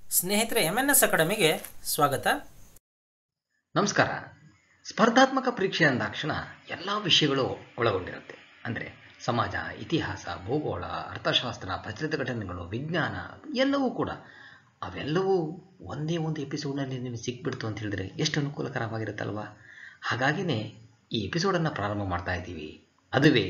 ಸ್ನೇಹಿತರೆ, MNS ಅಕಾಡೆಮಿಗೆ ಸ್ವಾಗತ. ನಮಸ್ಕಾರ. ಸ್ಪರ್ಧಾತ್ಮಕ ಪರೀಕ್ಷೆ ಅಂದಾಕ್ಷಣ ಎಲ್ಲ ವಿಷಯಗಳು ಒಳಗೊಂಡಿರುತ್ತೆ. ಅಂದರೆ ಸಮಾಜ, ಇತಿಹಾಸ, ಭೂಗೋಳ, ಅರ್ಥಶಾಸ್ತ್ರ, ಪ್ರಚಲಿತ ಘಟನೆಗಳು, ವಿಜ್ಞಾನ ಎಲ್ಲವೂ ಕೂಡ. ಅವೆಲ್ಲವೂ ಒಂದೇ ಒಂದು ಎಪಿಸೋಡ್ನಲ್ಲಿ ನಿಮಗೆ ಸಿಕ್ಬಿಡ್ತು ಅಂತ ಹೇಳಿದ್ರೆ ಎಷ್ಟು ಅನುಕೂಲಕರವಾಗಿರುತ್ತಲ್ವ. ಹಾಗಾಗಿನೇ ಈ ಎಪಿಸೋಡನ್ನು ಪ್ರಾರಂಭ ಮಾಡ್ತಾ ಇದ್ದೀವಿ. ಅದುವೇ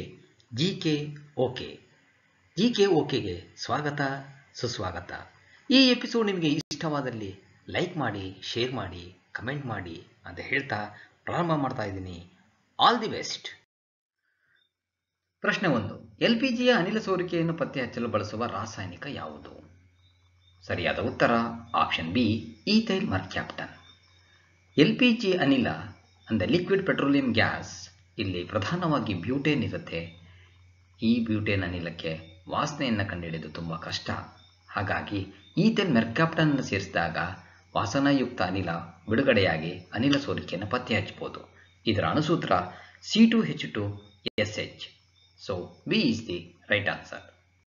GK ಓಕೆಗೆ ಸ್ವಾಗತ, ಸುಸ್ವಾಗತ. ಈ ಎಪಿಸೋಡ್ ನಿಮಗೆ ಇಷ್ಟವಾದಲ್ಲಿ ಲೈಕ್ ಮಾಡಿ, ಶೇರ್ ಮಾಡಿ, ಕಮೆಂಟ್ ಮಾಡಿ ಅಂತ ಹೇಳ್ತಾ ಪ್ರಾರಂಭ ಮಾಡ್ತಾ ಇದ್ದೀನಿ. All the best. ಪ್ರಶ್ನೆ 1. LPGಯ ಅನಿಲ ಸೋರಿಕೆಯನ್ನು ಪತ್ತೆ ಹಚ್ಚಲು ಬಳಸುವ ರಾಸಾಯನಿಕ ಯಾವುದು? ಸರಿಯಾದ ಉತ್ತರ option B, ethyl mercaptan. LPG ಅನಿಲ ಅಂದರೆ ಲಿಕ್ವಿಡ್ ಪೆಟ್ರೋಲಿಯಂ ಗ್ಯಾಸ್, ಇಲ್ಲಿ ಪ್ರಧಾನವಾಗಿ ಬ್ಯೂಟೇನ್ ಇರುತ್ತೆ. ಈ ಬ್ಯೂಟೇನ್ ಅನಿಲಕ್ಕೆ ವಾಸನೆಯನ್ನು ಕಂಡುಹಿಡಿದು ತುಂಬ ಕಷ್ಟ. ಹಾಗಾಗಿ ಈಥೈಲ್ ಮೆರ್ಕ್ಯಾಪ್ಟನ್ ಅನ್ನು ಸೇರಿಸಿದಾಗ ವಾಸನಾಯುಕ್ತ ಅನಿಲ ಬಿಡುಗಡೆಯಾಗಿ ಅನಿಲ ಸೋರಿಕೆಯನ್ನು ಪತ್ತೆ ಹಚ್ಚಬಹುದು. ಇದರ ಅಣುಸೂತ್ರ C2H2SH. So B is the right answer.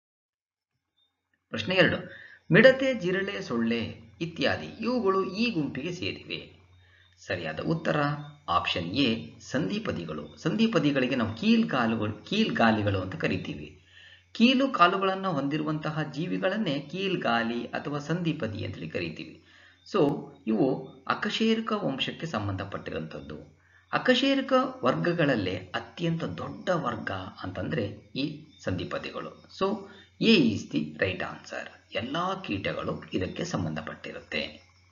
ಪ್ರಶ್ನೆ 2. ಮಿಡತೆ, ಜಿರಳೆ, ಸೊಳ್ಳೆ ಇತ್ಯಾದಿ ಇವುಗಳು ಈ ಗುಂಪಿಗೆ ಸೇರಿವೆ. ಸರಿಯಾದ ಉತ್ತರ ಆಪ್ಷನ್ ಎ, ಸಂಧಿಪದಿಗಳು. ಸಂಧಿಪದಿಗಳಿಗೆ ನಾವು ಕೀಲ್ಗಾಲಿಗಳು ಅಂತ ಕರಿತೀವಿ. ಕೀಲು ಕಾಲುಗಳನ್ನು ಹೊಂದಿರುವಂತಹ ಜೀವಿಗಳನ್ನೇ ಕೀಲ್ಗಾಲಿ ಅಥವಾ ಸಂಧಿಪದಿ ಅಂತೇಳಿ ಕರಿತೀವಿ. ಸೊ ಇವು ಅಕಶೇರುಕ ವಂಶಕ್ಕೆ ಸಂಬಂಧಪಟ್ಟಿರುವಂಥದ್ದು. ಅಕಶೇರುಕ ವರ್ಗಗಳಲ್ಲೇ ಅತ್ಯಂತ ದೊಡ್ಡ ವರ್ಗ ಅಂತಂದರೆ ಈ ಸಂಧಿಪದಿಗಳು. So A is the right answer. ಎಲ್ಲ ಕೀಟಗಳು ಇದಕ್ಕೆ ಸಂಬಂಧಪಟ್ಟಿರುತ್ತೆ.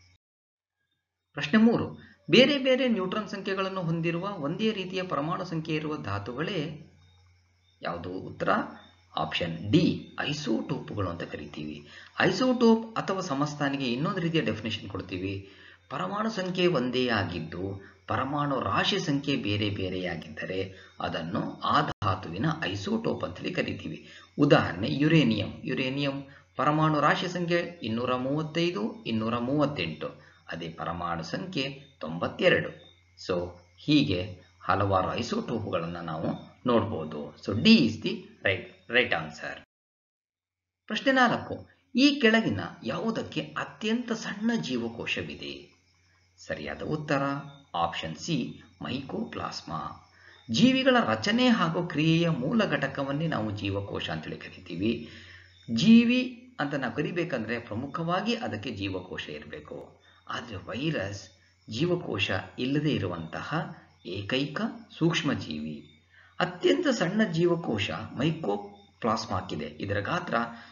ಪ್ರಶ್ನೆ 3. ಬೇರೆ ಬೇರೆ ನ್ಯೂಟ್ರಾನ್ ಸಂಖ್ಯೆಗಳನ್ನು ಹೊಂದಿರುವ ಒಂದೇ ರೀತಿಯ ಪರಮಾಣು ಸಂಖ್ಯೆ ಇರುವ ಧಾತುಗಳೇ ಯಾವುದು? ಉತ್ತರ ಆಪ್ಷನ್ ಡಿ, ಐಸೋಟೋಪ್ಗಳು ಅಂತ ಕರಿತೀವಿ. ಐಸೋಟೋಪ್ ಅಥವಾ ಸಮಸ್ಥಾನಿಗೆ ಇನ್ನೊಂದು ರೀತಿಯ ಡೆಫಿನೇಷನ್ ಕೊಡ್ತೀವಿ. ಪರಮಾಣು ಸಂಖ್ಯೆ ಒಂದೇ ಆಗಿದ್ದು ಪರಮಾಣು ರಾಶಿ ಸಂಖ್ಯೆ ಬೇರೆ ಬೇರೆಯಾಗಿದ್ದರೆ ಅದನ್ನು ಆ ಧಾತುವಿನ ಐಸೋಟೋಪ್ ಅಂತೇಳಿ ಕರಿತೀವಿ. ಉದಾಹರಣೆ ಯುರೇನಿಯಂ ಪರಮಾಣು ರಾಶಿ ಸಂಖ್ಯೆ 235, 238, ಅದೇ ಪರಮಾಣು ಸಂಖ್ಯೆ 92. ಸೊ ಹೀಗೆ ಹಲವಾರು ಐಸೋಟೋಪ್ಗಳನ್ನು ನಾವು ನೋಡ್ಬೋದು. So D is the right answer. ಪ್ರಶ್ನೆ 4. ಈ ಕೆಳಗಿನ ಯಾವುದಕ್ಕೆ ಅತ್ಯಂತ ಸಣ್ಣ ಜೀವಕೋಶವಿದೆ? ಸರಿಯಾದ ಉತ್ತರ ಆಪ್ಷನ್ ಸಿ, ಮೈಕೋಪ್ಲಾಸ್ಮಾ. ಜೀವಿಗಳ ರಚನೆ ಹಾಗೂ ಕ್ರಿಯೆಯ ಮೂಲ ಘಟಕವನ್ನೇ ನಾವು ಜೀವಕೋಶ ಅಂತೇಳಿ ಕರಿತೀವಿ. ಜೀವಿ ಅಂತ ನಾವು ಕರಿಬೇಕಂದ್ರೆ ಪ್ರಮುಖವಾಗಿ ಅದಕ್ಕೆ ಜೀವಕೋಶ ಇರಬೇಕು. ಆದರೆ ವೈರಸ್ ಜೀವಕೋಶ ಇಲ್ಲದೆ ಇರುವಂತಹ ಏಕೈಕ ಸೂಕ್ಷ್ಮ ಜೀವಿ. ಅತ್ಯಂತ ಸಣ್ಣ ಜೀವಕೋಶ ಮೈಕೋಪ್ಲಾಸ್ಮಾಕ್ಕಿದೆ. ಇದರ ಗಾತ್ರ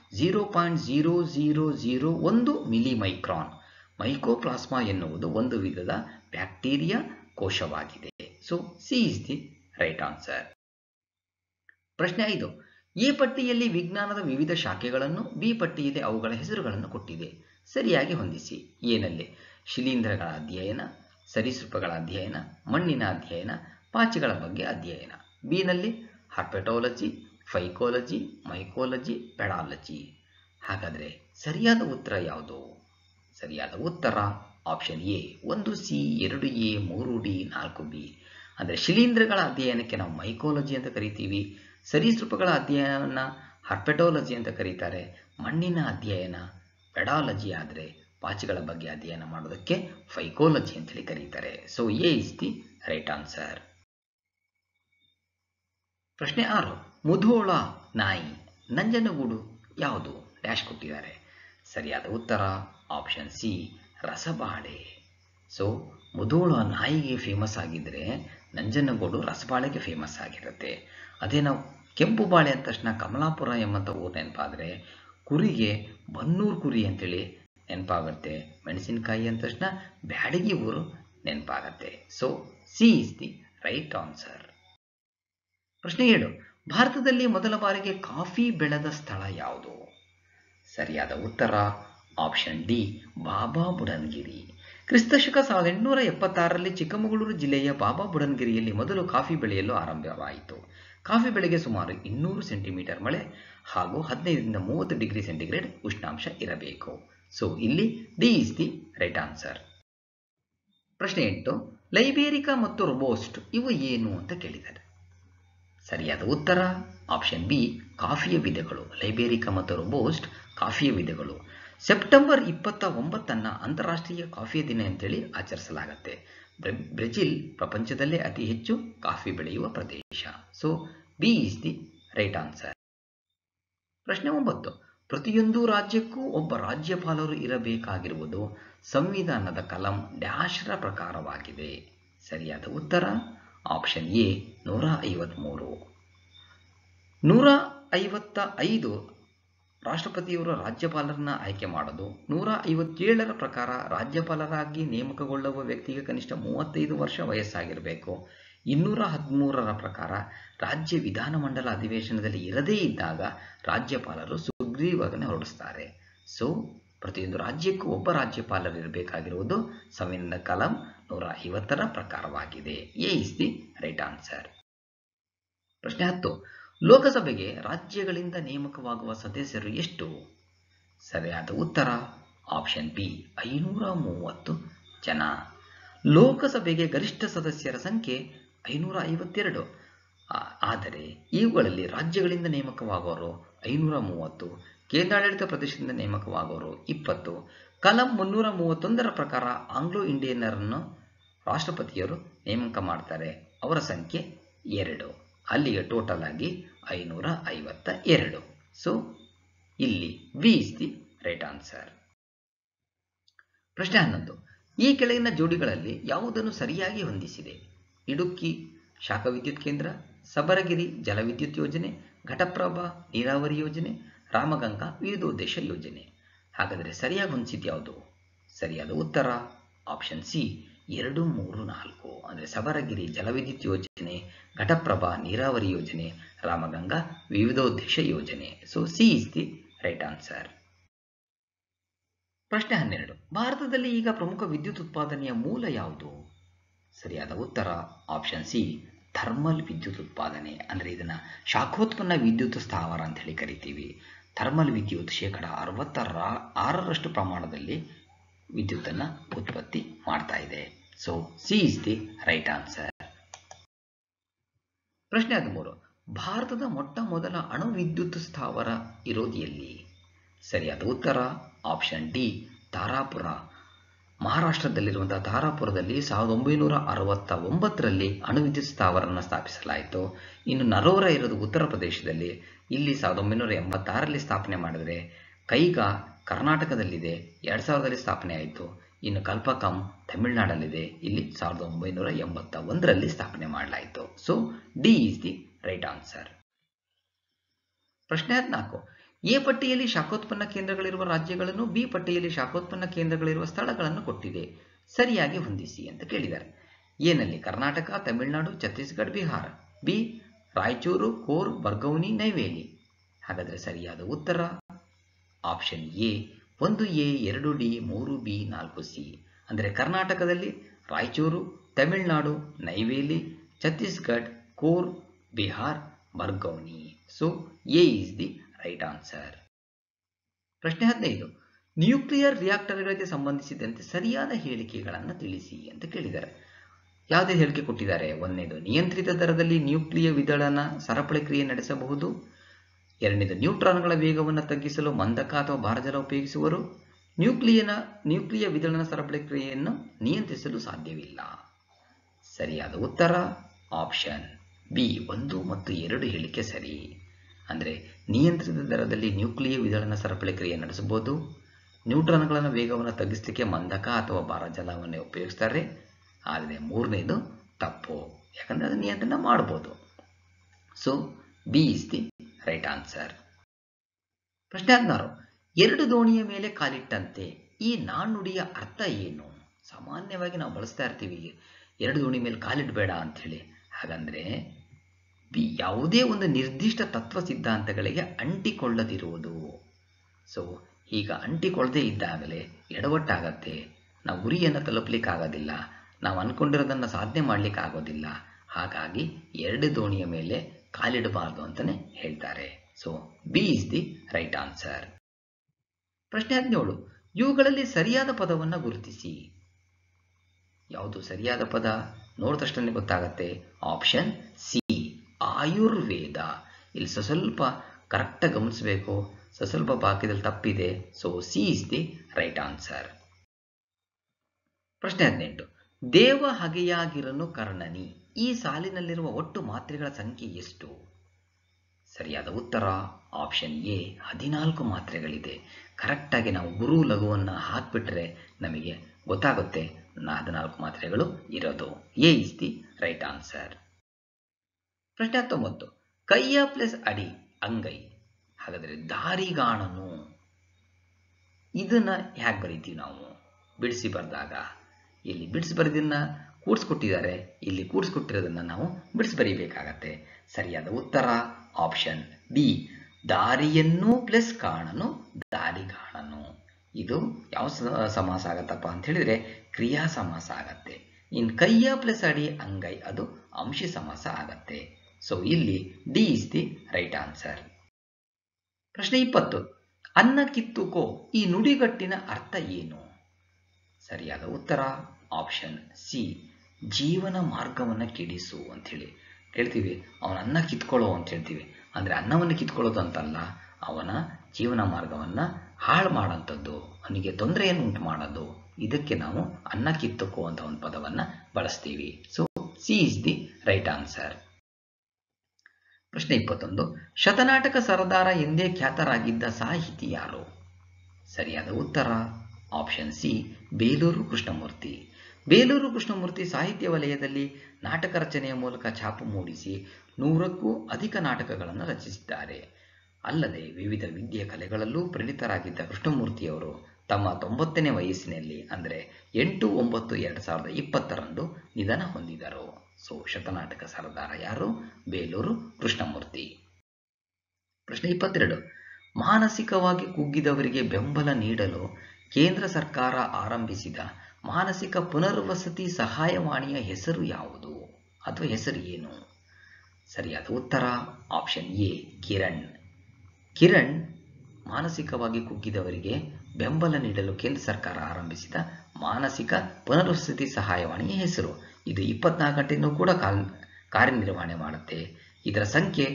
0.0001 ಮಿಲಿಮೈಕ್ರಾನ್. ಮೈಕೋಪ್ಲಾಸ್ಮಾ ಎನ್ನುವುದು ಒಂದು ವಿಧದ ಬ್ಯಾಕ್ಟೀರಿಯಾ ಕೋಶವಾಗಿದೆ. So C is the right answer. ಪ್ರಶ್ನೆ 5. ಎ ಪಟ್ಟಿಯಲ್ಲಿ ವಿಜ್ಞಾನದ ವಿವಿಧ ಶಾಖೆಗಳನ್ನು, ಬಿ ಪಟ್ಟಿಯಲ್ಲಿ ಅವುಗಳ ಹೆಸರುಗಳನ್ನು ಕೊಟ್ಟಿದೆ. ಸರಿಯಾಗಿ ಹೊಂದಿಸಿ. ಎನಲ್ಲಿ ಶಿಲೀಂಧ್ರಗಳ ಅಧ್ಯಯನ, ಸರೀಸೃಪಗಳ ಅಧ್ಯಯನ, ಮಣ್ಣಿನ ಅಧ್ಯಯನ, ಪಾಚಿಗಳ ಬಗ್ಗೆ ಅಧ್ಯಯನ. ಬಿನಲ್ಲಿ ಹರ್ಪೆಟಾಲಜಿ, ಫೈಕೋಲಜಿ, ಮೈಕೋಲಜಿ, ಪೆಡಾಲಜಿ. ಹಾಗಾದರೆ ಸರಿಯಾದ ಉತ್ತರ ಯಾವುದು? ಸರಿಯಾದ ಉತ್ತರ option A, 1C, 2A, 3D, 4B. ಅಂದರೆ ಶಿಲೀಂಧ್ರಗಳ ಅಧ್ಯಯನಕ್ಕೆ ನಾವು ಮೈಕೋಲಜಿ ಅಂತ ಕರಿತೀವಿ. ಸರೀಸೃಪಗಳ ಅಧ್ಯಯನ ಹರ್ಪೆಟಾಲಜಿ ಅಂತ ಕರೀತಾರೆ. ಮಣ್ಣಿನ ಅಧ್ಯಯನ ಪೆಡಾಲಜಿ, ಆದರೆ ಪಾಚಿಗಳ ಬಗ್ಗೆ ಅಧ್ಯಯನ ಮಾಡೋದಕ್ಕೆ ಫೈಕೋಲಜಿ ಅಂತೇಳಿ ಕರೀತಾರೆ. So A is the right answer. ಪ್ರಶ್ನೆ 6. ಮುಧೋಳ ನಾಯಿ ನಂಜನಗೂಡು ಯಾವುದು? ಡ್ಯಾಶ್ ಕೊಟ್ಟಿದ್ದಾರೆ. ಸರಿಯಾದ ಉತ್ತರ ಆಪ್ಷನ್ ಸಿ, ರಸಬಾಳೆ. ಸೊ ಮುಧೋಳ ನಾಯಿಗೆ ಫೇಮಸ್ ಆಗಿದ್ದರೆ ನಂಜನಗೂಡು ರಸಬಾಳೆಗೆ ಫೇಮಸ್ ಆಗಿರುತ್ತೆ. ಅದೇ ನಾವು ಕೆಂಪು ಬಾಳೆ ಅಂದ ತಕ್ಷಣ ಕಮಲಾಪುರ ಎಂಬಂಥ ಊರು ನೆನಪಾದರೆ ಕುರಿಗೆ ಬನ್ನೂರು ಕುರಿ ಅಂತೇಳಿ ನೆನಪಾಗುತ್ತೆ. ಮೆಣಸಿನಕಾಯಿ ಅಂದ ತಕ್ಷಣ ಬ್ಯಾಡಗಿ ಊರು ನೆನಪಾಗತ್ತೆ. So C is the right answer. ಪ್ರಶ್ನೆ 7. ಭಾರತದಲ್ಲಿ ಮೊದಲ ಬಾರಿಗೆ ಕಾಫಿ ಬೆಳೆದ ಸ್ಥಳ ಯಾವುದು? ಸರಿಯಾದ ಉತ್ತರ ಆಪ್ಷನ್ ಡಿ, ಬಾಬಾ ಬುಡನ್ಗಿರಿ. ಕ್ರಿಸ್ತಶಕ 1876ರಲ್ಲಿ ಚಿಕ್ಕಮಗಳೂರು ಜಿಲ್ಲೆಯ ಬಾಬಾ ಬುಡನ್ಗಿರಿಯಲ್ಲಿ ಮೊದಲು ಕಾಫಿ ಬೆಳೆಯಲು ಆರಂಭವಾಯಿತು. ಕಾಫಿ ಬೆಳೆಗೆ ಸುಮಾರು 200 ಸೆಂಟಿಮೀಟರ್ ಮಳೆ ಹಾಗೂ 15ರಿಂದ 30 ಡಿಗ್ರಿ ಸೆಂಟಿಗ್ರೇಡ್ ಉಷ್ಣಾಂಶ ಇರಬೇಕು. ಸೊ ಇಲ್ಲಿ D is the right answer. ಪ್ರಶ್ನೆ 8. ಲೈಬೇರಿಕಾ ಮತ್ತು ರೋಬೋಸ್ಟ್ ಇವು ಏನು ಅಂತ ಕೇಳಿದ್ದಾರೆ. ಸರಿಯಾದ ಉತ್ತರ ಆಪ್ಷನ್ ಬಿ, ಕಾಫಿಯ ವಿಧಗಳು. ಲೈಬೇರಿಕಾ ಮತ್ತು ರೋಬೋಸ್ಟ್ ಕಾಫಿಯ ವಿಧಗಳು. ಸೆಪ್ಟೆಂಬರ್ 29 ಅಂತಾರಾಷ್ಟ್ರೀಯ ಕಾಫಿ ದಿನ ಅಂತೇಳಿ ಆಚರಿಸಲಾಗುತ್ತೆ. ಬ್ರೆಜಿಲ್ ಪ್ರಪಂಚದಲ್ಲೇ ಅತಿ ಹೆಚ್ಚು ಕಾಫಿ ಬೆಳೆಯುವ ಪ್ರದೇಶ. So B is the right answer. ಪ್ರಶ್ನೆ 9. ಪ್ರತಿಯೊಂದು ರಾಜ್ಯಕ್ಕೂ ಒಬ್ಬ ರಾಜ್ಯಪಾಲರು ಇರಬೇಕಾಗಿರುವುದು ಸಂವಿಧಾನದ ಕಲಂ ಡ್ಯಾಶ್ರ ಪ್ರಕಾರವಾಗಿದೆ. ಸರಿಯಾದ ಉತ್ತರ ಆಪ್ಷನ್ ಎ 153. 155 ರಾಷ್ಟ್ರಪತಿಯವರು ರಾಜ್ಯಪಾಲರನ್ನ ಆಯ್ಕೆ ಮಾಡೋದು. 157ರ ಪ್ರಕಾರ ರಾಜ್ಯಪಾಲರಾಗಿ ನೇಮಕಗೊಳ್ಳುವ ವ್ಯಕ್ತಿಗೆ ಕನಿಷ್ಠ 35 ವರ್ಷ ವಯಸ್ಸಾಗಿರಬೇಕು. 213ರ ಪ್ರಕಾರ ರಾಜ್ಯ ವಿಧಾನಮಂಡಲ ಅಧಿವೇಶನದಲ್ಲಿ ಇರದೇ ಇದ್ದಾಗ ರಾಜ್ಯಪಾಲರು ಸುಗ್ರೀವಾಜ್ಞೆ ಹೊರಡಿಸ್ತಾರೆ. ಸೊ ಪ್ರತಿಯೊಂದು ರಾಜ್ಯಕ್ಕೂ ಒಬ್ಬ ರಾಜ್ಯಪಾಲರು ಇರಬೇಕಾಗಿರುವುದು ಸಂವಿಧಾನದ ಕಲಂ 150ರ ಪ್ರಕಾರವಾಗಿದೆ. A is the right answer. ಪ್ರಶ್ನೆ 10. ಲೋಕಸಭೆಗೆ ರಾಜ್ಯಗಳಿಂದ ನೇಮಕವಾಗುವ ಸದಸ್ಯರು ಎಷ್ಟು? ಸರಿಯಾದ ಉತ್ತರ ಆಪ್ಷನ್ ಬಿ 530 ಜನ. ಲೋಕಸಭೆಗೆ ಗರಿಷ್ಠ ಸದಸ್ಯರ ಸಂಖ್ಯೆ 552. ಆದರೆ ಇವುಗಳಲ್ಲಿ ರಾಜ್ಯಗಳಿಂದ ನೇಮಕವಾಗುವವರು 530, ಕೇಂದ್ರಾಡಳಿತ ಪ್ರದೇಶದಿಂದ ನೇಮಕವಾಗುವವರು 20. ಕಲಂ 331ರ ಪ್ರಕಾರ ಆಂಗ್ಲೋ ಇಂಡಿಯನ್ನರನ್ನು ರಾಷ್ಟ್ರಪತಿಯವರು ನೇಮಕ ಮಾಡ್ತಾರೆ. ಅವರ ಸಂಖ್ಯೆ 2. ಅಲ್ಲಿಗೆ ಟೋಟಲ್ ಆಗಿ 552. ಸೊ ಇಲ್ಲಿ B is the right answer. ಪ್ರಶ್ನೆ 11. ಈ ಕೆಳಗಿನ ಜೋಡಿಗಳಲ್ಲಿ ಯಾವುದನ್ನು ಸರಿಯಾಗಿ ಹೊಂದಿಸಿದೆ? ಇಡುಕ್ಕಿ ಶಾಖ ವಿದ್ಯುತ್ ಕೇಂದ್ರ, ಸಬರಗಿರಿ ಜಲವಿದ್ಯುತ್ ಯೋಜನೆ, ಘಟಪ್ರಭಾ ನೀರಾವರಿ ಯೋಜನೆ, ರಾಮಗಂಗಾ ವಿವಿಧೋದ್ದೇಶ ಯೋಜನೆ. ಹಾಗಾದರೆ ಸರಿಯಾಗಿ ಹೊಂದಿಸಿದ್ದು ಯಾವುದು? ಸರಿಯಾದ ಉತ್ತರ ಆಪ್ಷನ್ ಸಿ 2, 3, 4. ಅಂದರೆ ಸಬರಗಿರಿ ಜಲವಿದ್ಯುತ್ ಯೋಜನೆ, ಘಟಪ್ರಭಾ ನೀರಾವರಿ ಯೋಜನೆ, ರಾಮಗಂಗಾ ವಿವಿಧೋದ್ದೇಶ ಯೋಜನೆ. So C is the right answer. ಪ್ರಶ್ನೆ 12. ಭಾರತದಲ್ಲಿ ಈಗ ಪ್ರಮುಖ ವಿದ್ಯುತ್ ಉತ್ಪಾದನೆಯ ಮೂಲ ಯಾವುದು? ಸರಿಯಾದ ಉತ್ತರ ಆಪ್ಷನ್ ಸಿ ಥರ್ಮಲ್ ವಿದ್ಯುತ್ ಉತ್ಪಾದನೆ. ಅಂದರೆ ಇದನ್ನ ಶಾಖೋತ್ಪನ್ನ ವಿದ್ಯುತ್ ಸ್ಥಾವರ ಅಂತ ಹೇಳಿ ಕರಿತೀವಿ. ಥರ್ಮಲ್ ವಿದ್ಯುತ್ 66% ಪ್ರಮಾಣದಲ್ಲಿ ವಿದ್ಯುತ್ತನ್ನು ಉತ್ಪತ್ತಿ ಮಾಡ್ತಾ ಇದೆ. So C is the right answer. ಪ್ರಶ್ನೆ 13. ಭಾರತದ ಮೊಟ್ಟ ಮೊದಲ ಅಣು ವಿದ್ಯುತ್ ಸ್ಥಾವರ ಇರೋದು ಎಲ್ಲಿ? ಸರಿಯಾದ ಉತ್ತರ ಆಪ್ಷನ್ ಡಿ ತಾರಾಪುರ. ಮಹಾರಾಷ್ಟ್ರದಲ್ಲಿರುವಂತಹ ತಾರಾಪುರದಲ್ಲಿ 1969ರಲ್ಲಿ ಅಣು ವಿದ್ಯುತ್ ಸ್ಥಾವರವನ್ನು ಸ್ಥಾಪಿಸಲಾಯಿತು. ಇನ್ನು ನರೋರಾ ಇರೋದು ಉತ್ತರ ಪ್ರದೇಶದಲ್ಲಿ. ಇಲ್ಲಿ 1986ರಲ್ಲಿ ಸ್ಥಾಪನೆ ಮಾಡಿದರೆ ಕೈಗಾ ಕರ್ನಾಟಕದಲ್ಲಿದೆ, 2000ರಲ್ಲಿ ಸ್ಥಾಪನೆ ಆಯಿತು. ಇನ್ನು ಕಲ್ಪಕಂ ತಮಿಳುನಾಡಲ್ಲಿದೆ, ಇಲ್ಲಿ 1981ರಲ್ಲಿ ಸ್ಥಾಪನೆ ಮಾಡಲಾಯಿತು. So D is the right answer. ಪ್ರಶ್ನೆ 14. ಎ ಪಟ್ಟಿಯಲ್ಲಿ ಶಾಖೋತ್ಪನ್ನ ಕೇಂದ್ರಗಳಿರುವ ರಾಜ್ಯಗಳನ್ನು, ಬಿ ಪಟ್ಟಿಯಲ್ಲಿ ಶಾಖೋತ್ಪನ್ನ ಕೇಂದ್ರಗಳಿರುವ ಸ್ಥಳಗಳನ್ನು ಕೊಟ್ಟಿದೆ. ಸರಿಯಾಗಿ ಹೊಂದಿಸಿ ಅಂತ ಕೇಳಿದ್ದಾರೆ. ಎನಲ್ಲಿ ಕರ್ನಾಟಕ, ತಮಿಳುನಾಡು, ಛತ್ತೀಸ್ಗಢ, ಬಿಹಾರ. ಬಿ ರಾಯಚೂರು, ಕೋರ್, ಬರ್ಗೌನಿ, ನೈವೇಲಿ. ಹಾಗಾದರೆ ಸರಿಯಾದ ಉತ್ತರ option A 1A, 2D, 3B, 4C. ಅಂದರೆ ಕರ್ನಾಟಕದಲ್ಲಿ ರಾಯಚೂರು, ತಮಿಳುನಾಡು, ನೈವೇಲಿ, ಛತ್ತೀಸ್ಗಢ, ಕೋರ್, Bihar, Barauni. So A is the right answer. ಪ್ರಶ್ನೆ 15. ನ್ಯೂಕ್ಲಿಯರ್ ರಿಯಾಕ್ಟರ್ಗಳಿಗೆ ಸಂಬಂಧಿಸಿದಂತೆ ಸರಿಯಾದ ಹೇಳಿಕೆಗಳನ್ನು ತಿಳಿಸಿ ಅಂತ ಕೇಳಿದ್ದಾರೆ. ಯಾವುದೇ ಹೇಳಿಕೆ ಕೊಟ್ಟಿದ್ದಾರೆ? ಒಂದನೇದು ನಿಯಂತ್ರಿತ ದರದಲ್ಲಿ ನ್ಯೂಕ್ಲಿಯ ವಿದಳನ ಸರಪಳಿ ಕ್ರಿಯೆ ನಡೆಸಬಹುದು. ಎರಡನೇದು ನ್ಯೂಟ್ರಾನ್ಗಳ ವೇಗವನ್ನು ತಗ್ಗಿಸಲು ಮಂದಕ ಅಥವಾ ಭಾರಜಲ ಉಪಯೋಗಿಸುವರು. ನ್ಯೂಕ್ಲಿಯ ವಿದಳನ ಸರಪಳಿ ಕ್ರಿಯೆಯನ್ನು ನಿಯಂತ್ರಿಸಲು ಸಾಧ್ಯವಿಲ್ಲ. ಸರಿಯಾದ ಉತ್ತರ ಆಪ್ಷನ್ ಬಿ 1 ಮತ್ತು 2 ಹೇಳಿಕೆ ಸರಿ. ಅಂದರೆ ನಿಯಂತ್ರಿತ ದರದಲ್ಲಿ ನ್ಯೂಕ್ಲಿಯ ವಿದಳನ ಸರಪಳಿ ಕ್ರಿಯೆ ನಡೆಸಬಹುದು. ನ್ಯೂಟ್ರಾನ್ಗಳನ್ನು ವೇಗವನ್ನು ತಗ್ಗಿಸಲಿಕ್ಕೆ ಮಂದಕ ಅಥವಾ ಭಾರಜಲವನ್ನು ಉಪಯೋಗಿಸ್ತಾರೆ. ಆದರೆ ಮೂರನೇದು ತಪ್ಪು, ಯಾಕಂದರೆ ಅದು ನಿಯಂತ್ರಣ ಮಾಡಬಹುದು. So B is the right answer. ಪ್ರಶ್ನೆ 16. ಎರಡು ದೋಣಿಯ ಮೇಲೆ ಕಾಲಿಟ್ಟಂತೆ ಈ ನಾಣ್ಣುಡಿಯ ಅರ್ಥ ಏನು? ಸಾಮಾನ್ಯವಾಗಿ ನಾವು ಬಳಸ್ತಾ ಇರ್ತೀವಿ ಎರಡು ದೋಣಿ ಮೇಲೆ ಕಾಲಿಡಬೇಡ ಅಂಥೇಳಿ. ಹಾಗಂದ್ರೆ ಯಾವುದೇ ಒಂದು ನಿರ್ದಿಷ್ಟ ತತ್ವ ಸಿದ್ಧಾಂತಗಳಿಗೆ ಅಂಟಿಕೊಳ್ಳದಿರುವುದು. ಸೊ ಈಗ ಅಂಟಿಕೊಳ್ಳದೆ ಇದ್ದಾಗಲೇ ಎಡವಟ್ಟಾಗತ್ತೆ, ನಾವು ಗುರಿಯನ್ನು ತಲುಪಲಿಕ್ಕಾಗೋದಿಲ್ಲ, ನಾವು ಅಂದ್ಕೊಂಡಿರೋದನ್ನು ಸಾಧನೆ ಮಾಡಲಿಕ್ಕೆ ಆಗೋದಿಲ್ಲ. ಹಾಗಾಗಿ ಎರಡು ದೋಣಿಯ ಮೇಲೆ ಕಾಲಿಡಬಾರ್ದು ಅಂತಲೇ ಹೇಳ್ತಾರೆ. So B is the right answer. ಪ್ರಶ್ನೆ 17. ಇವುಗಳಲ್ಲಿ ಸರಿಯಾದ ಪದವನ್ನು ಗುರುತಿಸಿ. ಯಾವುದು ಸರಿಯಾದ ಪದ? ನೋಡಿದ ತಕ್ಷಣ ಗೊತ್ತಾಗತ್ತೆ. Option C Ayurveda. ಇಲ್ಲಿ ಸ್ವಲ್ಪ ಕರೆಕ್ಟಾಗಿ ಗಮನಿಸಬೇಕು. ಸ್ವಲ್ಪ ಬಾಕಿದಲ್ಲಿ ತಪ್ಪಿದೆ. So C is the right answer. ಪ್ರಶ್ನೆ 18. ದೇವ ಹಗೆಯಾಗಿರನು ಕರ್ಣನಿ. ಈ ಸಾಲಿನಲ್ಲಿರುವ ಒಟ್ಟು ಮಾತ್ರೆಗಳ ಸಂಖ್ಯೆ ಎಷ್ಟು? ಸರಿಯಾದ ಉತ್ತರ ಆಪ್ಷನ್ ಎ 14 ಮಾತ್ರೆಗಳಿದೆ. ಕರೆಕ್ಟಾಗಿ ನಾವು ಗುರು ಲಘುವನ್ನು ಹಾಕಿಬಿಟ್ರೆ ನಮಗೆ ಗೊತ್ತಾಗುತ್ತೆ 14 ಮಾತ್ರೆಗಳು ಇರೋದು. A is the right answer. ಪ್ರಶ್ನೆ 19. ಕೈಯ ಪ್ಲಸ್ ಅಡಿ ಅಂಗೈ. ಹಾಗಾದರೆ ದಾರಿಗಾಣನು ಇದನ್ನ ಹೇಗೆ ಬರೀತೀವಿ ನಾವು ಬಿಡಿಸಿ ಬರೆದಾಗ? ಇಲ್ಲಿ ಬಿಡಿಸಿ ಬರೆದನ್ನ ಕೂಡಿಸ್ಕೊಟ್ಟಿದ್ದಾರೆ, ಇಲ್ಲಿ ಕೂಡಿಸ್ಕೊಟ್ಟಿರೋದನ್ನ ನಾವು ಬಿಡಿಸಿ ಬರೀಬೇಕಾಗತ್ತೆ. ಸರಿಯಾದ ಉತ್ತರ ಆಪ್ಷನ್ ಬಿ, ದಾರಿಯನ್ನು ಪ್ಲಸ್ ಕಾಣನು ದಾರಿಗಾಣನು. ಇದು ಯಾವ ಸಮಾಸ ಆಗತ್ತಪ್ಪ ಅಂತ ಹೇಳಿದ್ರೆ ಕ್ರಿಯಾ ಸಮಾಸ ಆಗತ್ತೆ. ಇನ್ ಕೈಯ ಪ್ಲಸ್ ಅಡಿ ಅಂಗೈ ಅದು ಅಂಶಿ ಸಮಾಸ ಆಗತ್ತೆ. ಸೊ ಇಲ್ಲಿ D is the right answer. ಪ್ರಶ್ನೆ 20. ಅನ್ನ ಕಿತ್ತುಕೋ ಈ ನುಡಿಗಟ್ಟಿನ ಅರ್ಥ ಏನು? ಸರಿಯಾದ ಉತ್ತರ ಆಪ್ಷನ್ ಸಿ, ಜೀವನ ಮಾರ್ಗವನ್ನು ಕೆಡಿಸು ಅಂಥೇಳಿ ಹೇಳ್ತೀವಿ. ಅವನ ಅನ್ನ ಕಿತ್ಕೊಳ್ಳೋ ಅಂತ ಹೇಳ್ತೀವಿ. ಅಂದರೆ ಅನ್ನವನ್ನು ಕಿತ್ಕೊಳ್ಳೋದು ಅಂತಲ್ಲ, ಅವನ ಜೀವನ ಮಾರ್ಗವನ್ನು ಹಾಳು ಮಾಡೋಂಥದ್ದು, ಅವನಿಗೆ ತೊಂದರೆಯನ್ನು ಉಂಟು ಮಾಡೋದು. ಇದಕ್ಕೆ ನಾವು ಅನ್ನ ಕಿತ್ತುಕೋ ಅಂತ ಒಂದು ಪದವನ್ನು ಬಳಸ್ತೀವಿ. So C is the right answer. ಪ್ರಶ್ನೆ 21. ಶತನಾಟಕ ಸರದಾರ ಎಂದೇ ಖ್ಯಾತರಾಗಿದ್ದ ಸಾಹಿತಿ ಯಾರು? ಸರಿಯಾದ ಉತ್ತರ ಆಪ್ಷನ್ ಸಿ, ಬೇಲೂರು ಕೃಷ್ಣಮೂರ್ತಿ. ಬೇಲೂರು ಕೃಷ್ಣಮೂರ್ತಿ ಸಾಹಿತ್ಯ ವಲಯದಲ್ಲಿ ನಾಟಕ ರಚನೆಯ ಮೂಲಕ ಛಾಪು ಮೂಡಿಸಿ 100ಕ್ಕೂ ಅಧಿಕ ನಾಟಕಗಳನ್ನು ರಚಿಸಿದ್ದಾರೆ. ಅಲ್ಲದೆ ವಿವಿಧ ವಿದ್ಯೆ ಕಲೆಗಳಲ್ಲೂ ಪರಿಣಿತರಾಗಿದ್ದ ಕೃಷ್ಣಮೂರ್ತಿಯವರು ತಮ್ಮ 90ನೇ ವಯಸ್ಸಿನಲ್ಲಿ ಅಂದರೆ 8/9/2020 ನಿಧನ ಹೊಂದಿದರು. ಸೊ ಶತನಾಟಕ ಸರದಾರ ಯಾರು? ಬೇಲೂರು ಕೃಷ್ಣಮೂರ್ತಿ. ಪ್ರಶ್ನೆ 22. ಮಾನಸಿಕವಾಗಿ ಕುಗ್ಗಿದವರಿಗೆ ಬೆಂಬಲ ನೀಡಲು ಕೇಂದ್ರ ಸರ್ಕಾರ ಆರಂಭಿಸಿದ ಮಾನಸಿಕ ಪುನರ್ವಸತಿ ಸಹಾಯವಾಣಿಯ ಹೆಸರು ಯಾವುದು ಅಥವಾ ಹೆಸರು ಏನು? ಸರಿಯಾದ ಉತ್ತರ ಆಪ್ಷನ್ ಎ, ಕಿರಣ್. ಕಿರಣ್ ಮಾನಸಿಕವಾಗಿ ಕುಗ್ಗಿದವರಿಗೆ ಬೆಂಬಲ ನೀಡಲು ಕೇಂದ್ರ ಸರ್ಕಾರ ಆರಂಭಿಸಿದ ಮಾನಸಿಕ ಪುನರ್ವಸತಿ ಸಹಾಯವಾಣಿಯ ಹೆಸರು. ಇದು 24 ಗಂಟೆಯೂ ಕೂಡ ಕಾರ್ಯನಿರ್ವಹಣೆ ಮಾಡುತ್ತೆ. ಇದರ ಸಂಖ್ಯೆ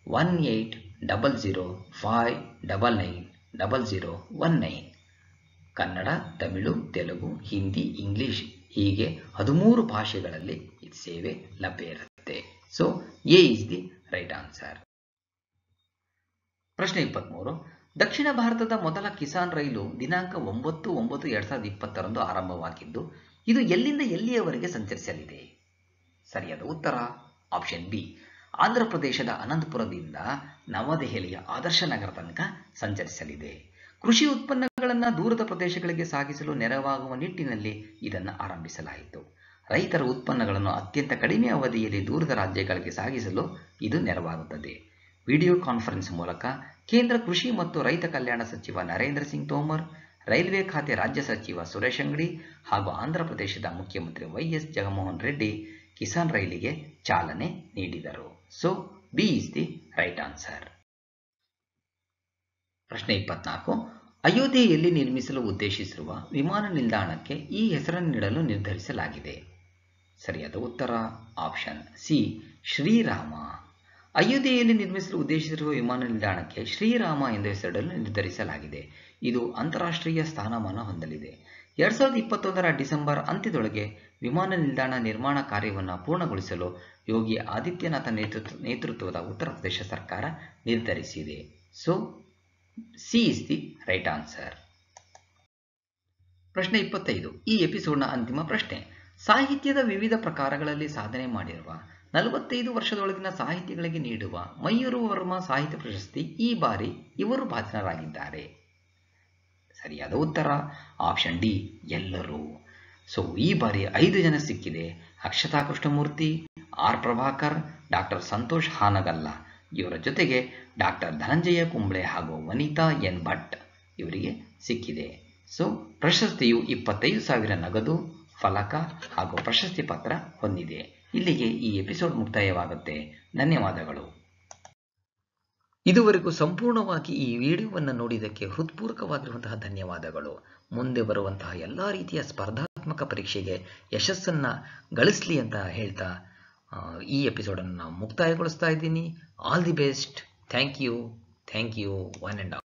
180059990019. ಕನ್ನಡ, ತಮಿಳು, ತೆಲುಗು, ಹಿಂದಿ, ಇಂಗ್ಲಿಷ್ ಹೀಗೆ 13 ಭಾಷೆಗಳಲ್ಲಿ ಇದು ಸೇವೆ ಲಭ್ಯ ಇರುತ್ತೆ. So A is the right answer. ಪ್ರಶ್ನೆ 23. ದಕ್ಷಿಣ ಭಾರತದ ಮೊದಲ ಕಿಸಾನ್ ರೈಲು ದಿನಾಂಕ 9/9/2020 ಆರಂಭವಾಗಿದ್ದು ಇದು ಎಲ್ಲಿಂದ ಎಲ್ಲಿಯವರೆಗೆ ಸಂಚರಿಸಲಿದೆ? ಸರಿಯಾದ ಉತ್ತರ ಆಪ್ಷನ್ ಬಿ, ಆಂಧ್ರಪ್ರದೇಶದ ಅನಂತಪುರದಿಂದ ನವದೆಹಲಿಯ ಆದರ್ಶ ನಗರ ತನಕ ಸಂಚರಿಸಲಿದೆ. ಕೃಷಿ ಉತ್ಪನ್ನಗಳನ್ನು ದೂರದ ಪ್ರದೇಶಗಳಿಗೆ ಸಾಗಿಸಲು ನೆರವಾಗುವ ನಿಟ್ಟಿನಲ್ಲಿ ಇದನ್ನು ಆರಂಭಿಸಲಾಯಿತು. ರೈತರ ಉತ್ಪನ್ನಗಳನ್ನು ಅತ್ಯಂತ ಕಡಿಮೆ ಅವಧಿಯಲ್ಲಿ ದೂರದ ರಾಜ್ಯಗಳಿಗೆ ಸಾಗಿಸಲು ಇದು ನೆರವಾಗುತ್ತದೆ. ವಿಡಿಯೋ ಕಾನ್ಫರೆನ್ಸ್ ಮೂಲಕ ಕೇಂದ್ರ ಕೃಷಿ ಮತ್ತು ರೈತ ಕಲ್ಯಾಣ ಸಚಿವ ನರೇಂದ್ರ ಸಿಂಗ್ ತೋಮರ್, ರೈಲ್ವೆ ಖಾತೆ ರಾಜ್ಯ ಸಚಿವ ಸುರೇಶ್ ಅಂಗಡಿ ಹಾಗೂ ಆಂಧ್ರಪ್ರದೇಶದ ಮುಖ್ಯಮಂತ್ರಿ ವೈಎಸ್ ಜಗನ್ಮೋಹನ್ ರೆಡ್ಡಿ ಕಿಸಾನ್ ರೈಲಿಗೆ ಚಾಲನೆ ನೀಡಿದರು. So B is the right answer. ಪ್ರಶ್ನೆ 24. ಅಯೋಧ್ಯೆಯಲ್ಲಿ ನಿರ್ಮಿಸಲು ಉದ್ದೇಶಿಸಿರುವ ವಿಮಾನ ನಿಲ್ದಾಣಕ್ಕೆ ಈ ಹೆಸರನ್ನು ನೀಡಲು ನಿರ್ಧರಿಸಲಾಗಿದೆ. ಸರಿಯಾದ ಉತ್ತರ ಆಪ್ಷನ್ ಸಿ, ಶ್ರೀರಾಮ. ಅಯೋಧ್ಯೆಯಲ್ಲಿ ನಿರ್ಮಿಸಲು ಉದ್ದೇಶಿಸಿರುವ ವಿಮಾನ ನಿಲ್ದಾಣಕ್ಕೆ ಶ್ರೀರಾಮ ಎಂದು ಹೆಸರಿಡಲು ನಿರ್ಧರಿಸಲಾಗಿದೆ. ಇದು ಅಂತಾರಾಷ್ಟ್ರೀಯ ಸ್ಥಾನಮಾನ ಹೊಂದಲಿದೆ. 2021 ಡಿಸೆಂಬರ್ ಅಂತ್ಯದೊಳಗೆ ವಿಮಾನ ನಿಲ್ದಾಣ ನಿರ್ಮಾಣ ಕಾರ್ಯವನ್ನು ಪೂರ್ಣಗೊಳಿಸಲು ಯೋಗಿ ಆದಿತ್ಯನಾಥ ನೇತೃತ್ವದ ಉತ್ತರ ಪ್ರದೇಶ ಸರ್ಕಾರ ನಿರ್ಧರಿಸಿದೆ. So C is the right answer. ಪ್ರಶ್ನೆ 25. ಈ ಎಪಿಸೋಡ್ನ ಅಂತಿಮ ಪ್ರಶ್ನೆ. ಸಾಹಿತ್ಯದ ವಿವಿಧ ಪ್ರಕಾರಗಳಲ್ಲಿ ಸಾಧನೆ ಮಾಡಿರುವ 45 ವರ್ಷದೊಳಗಿನ ಸಾಹಿತಿಗಳಿಗೆ ನೀಡುವ ಮಯೂರ ವರ್ಮ ಸಾಹಿತ್ಯ ಪ್ರಶಸ್ತಿ ಈ ಬಾರಿ ಇವರು ಭಾಜನರಾಗಿದ್ದಾರೆ. ಸರಿಯಾದ ಉತ್ತರ ಆಪ್ಷನ್ ಡಿ, ಎಲ್ಲರೂ. ಸೊ ಈ ಬಾರಿ 5 ಜನ ಸಿಕ್ಕಿದೆ. ಅಕ್ಷತಾ ಕೃಷ್ಣಮೂರ್ತಿ, ಆರ್ ಪ್ರಭಾಕರ್, ಡಾಕ್ಟರ್ ಸಂತೋಷ್ ಹಾನಗಲ್ಲ, ಇವರ ಜೊತೆಗೆ ಡಾಕ್ಟರ್ ಧನಂಜಯ ಕುಂಬ್ಳೆ ಹಾಗೂ ವನಿತಾ ಎನ್ ಭಟ್ ಇವರಿಗೆ ಸಿಕ್ಕಿದೆ. ಸೊ ಪ್ರಶಸ್ತಿಯು 25,000 ನಗದು, ಫಲಕ ಹಾಗೂ ಪ್ರಶಸ್ತಿ ಪತ್ರ ಹೊಂದಿದೆ. ಇಲ್ಲಿಗೆ ಈ ಎಪಿಸೋಡ್ ಮುಕ್ತಾಯವಾಗುತ್ತೆ. ಧನ್ಯವಾದಗಳು. ಇದುವರೆಗೂ ಸಂಪೂರ್ಣವಾಗಿ ಈ ವಿಡಿಯೋವನ್ನು ನೋಡಿದ್ದಕ್ಕೆ ಹೃತ್ಪೂರ್ವಕವಾಗಿರುವಂತಹ ಧನ್ಯವಾದಗಳು. ಮುಂದೆ ಬರುವಂತಹ ಎಲ್ಲ ರೀತಿಯ ಸ್ಪರ್ಧಾತ್ಮಕ ಪರೀಕ್ಷೆಗೆ ಯಶಸ್ಸನ್ನು ಗಳಿಸಲಿ ಅಂತ ಹೇಳ್ತಾ ಈ ಎಪಿಸೋಡನ್ನು ಮುಕ್ತಾಯಗೊಳಿಸ್ತಾ ಇದ್ದೀನಿ. All the best. Thank you one and all.